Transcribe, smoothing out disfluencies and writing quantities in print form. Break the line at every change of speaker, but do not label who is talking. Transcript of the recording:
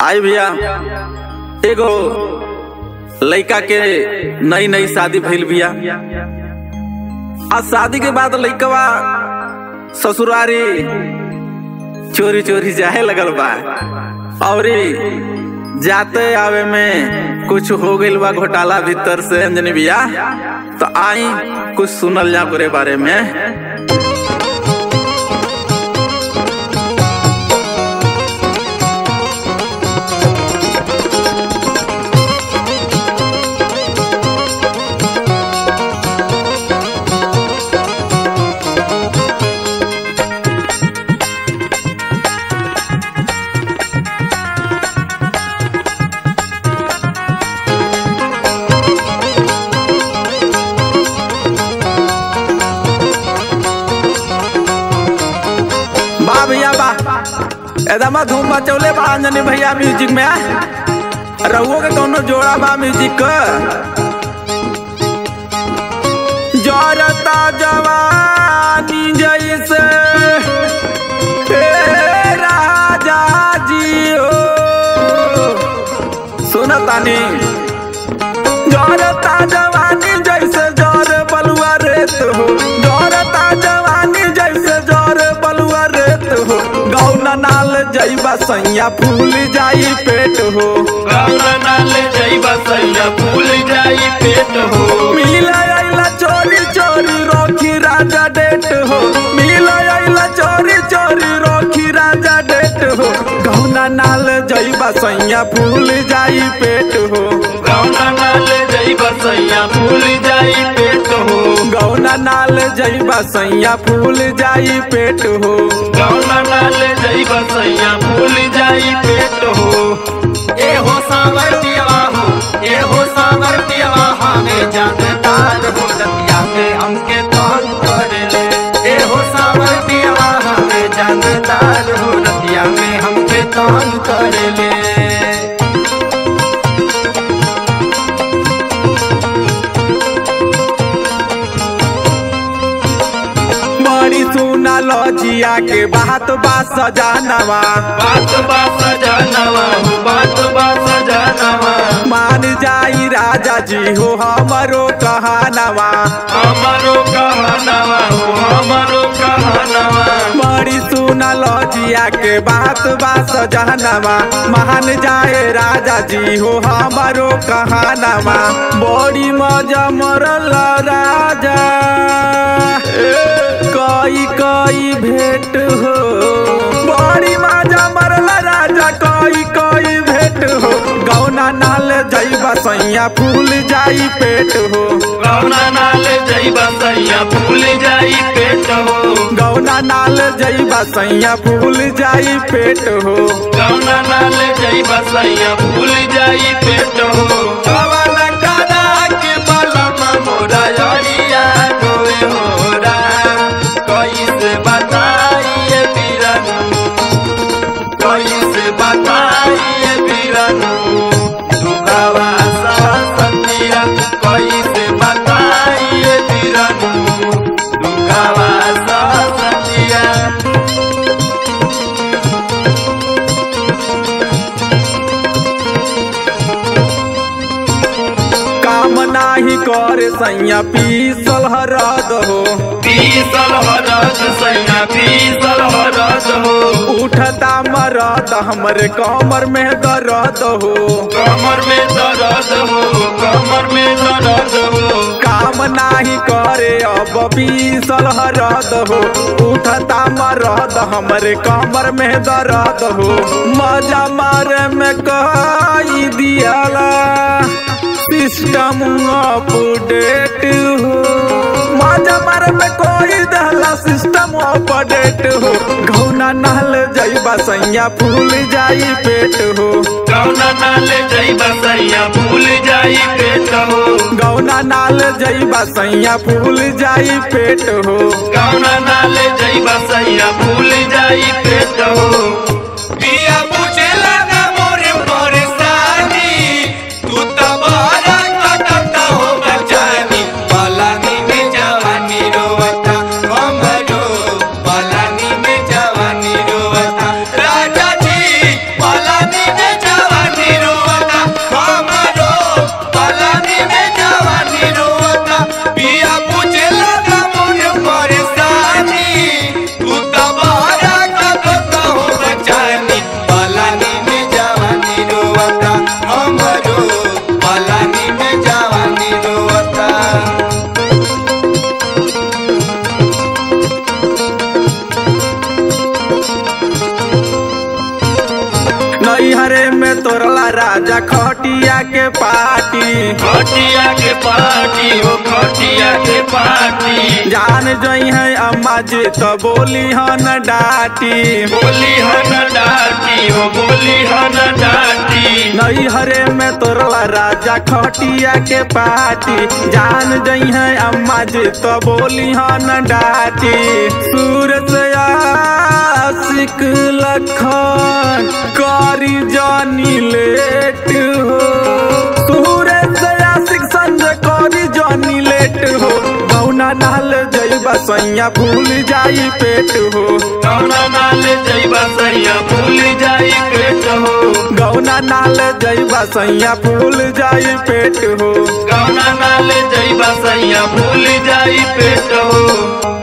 आई भैया एगो लड़का के नई नई शादी भइल बिया। आज शादी के बाद लड़कवा ससुरारी चोरी चोरी जाए लगल बा और जाते आवे में कुछ हो गइल बा घोटाला भीतर से अंजनी भैया। तो आई कुछ सुनल जा पूरे बारे में। भैया बा एकदम धूम मचौले बा अंजनी भैया म्यूजिक में। रहुओ के कोनो जोड़ा बा म्यूजिक जोरता जवानी जैसे राजा जी हो सुनतानी जोरता जवानी जैसे जोर बलुआ रेत हो। जोरता जवानी जैसे जोर बलुआ रेत हो। गौना नाल जइबा सैया फूल जाई पेट हो।
गौना नाल जइबा सैया फूल जाई पेट हो।
मिला आइला चोरी चोरी रोकी राजा डेट हो। मिला आइला चोरी चोरी रोकी राजा डेट हो। गौना नाल जइबा सैया फूल जाई पेट हो।
गौना नाल जइबा सैया फूल जाई पेट हो।
गौना नाल जइबा सैया फूल जाई पेट हो।
गौना नाल जइबा सैया फूल जाई पेट हो। ए हो सावरतिया हो, ए हो सावरतिया हमें जानदार हो रतिया के हमके तौर कर ले। ए हो सावरतिया हमें जानदार हो रतिया में हमके तौर कर ले।
सुना लजिया के बात बा सजानवा।
बात बा सजानवा हो, बात बा सजानवा।
मान जाई राजा जी हो हमरो कहानवा।
हमरो कहानवा हो, हमरो कहानवा।
बड़ी सुना लजिया के बात बा सजानवा। मान जाए राजा जी हो हमरो कहानवा। बड़ी मजा मरल राजा कई कई भेंट हो। बड़ी मजा मरल राजा कई कई भेंट हो। गौना नाल जइबा सैया फूल जाई पेट हो।
गौना नाल जइबा सैया फूल जाई पेट हो।
गौना नाल जइबा सैया फूल जाई पेट हो।
गौना नाल जइबा सैया फूल जाई पेट हो। कवना कादा के बलमा मोरा यारिया गोए मोरा कैसे बताइए बीरनु, कैसे बताइए बीरनु दुगावा सतिया। कैसे बताइए बीरनु दुगावा सतिया।
काम नाही करे सैया पीसल हरद हो।
पीसल हरद सैया पीसल हरद हो।
उठता मरद हमरे कमर में दर्द हो।
कमर में दर्द हो, कमर में दर्द हो।
काम नाही करे अब पीसल हरद हो। उठता मरद हमरे कमर में दर्द हो। मजा मारे में कही दियाला सिस्टम अपडेट हो। मजा मारे में कोई दहला सिस्टम अपडेट हो। गौना नाल जइबा सैया फूल जाई पेट हो।
गौना नाल जइबा सैया फूल जाई पेट हो।
गौना नाल जइबा सैया फूल जाई पेट हो।
गौना नाल जइबा सैया फूल जाई पेट हो। पिया पूछे लगा मोरे परेशानी तू तो बड़ा कटता हो बचानी। पलानी में जवानी रोवता हमरो, पलानी में जवानी रोवता राजा जी। पलानी में
नैहरे में तोरला राजा खटिया के पाटी,
खटिया के पार्टी हो खटिया के पार्टी।
जान जई है अम्मा जी तो बोली हन डाटी,
बोली हन डाटी हो बोली हन डाटी।
नैहरे में तोरला राजा खटिया के पाटी, जान जई है अम्मा जी तो बोली हन डाटी। सूरत आशिक लखन करी जानी लेट हो, सूरत आशिक संजय करी जानी लेट हो। गौना नाल जइबा सैया भूल जाई पेट हो,
गौना नाल जइबा सैया भूल जाई पेट हो।
गौना नाल जइबा सैया भूल जाई पेट हो,
गौना नाल जइबा सैया भूल जाई पेट हो।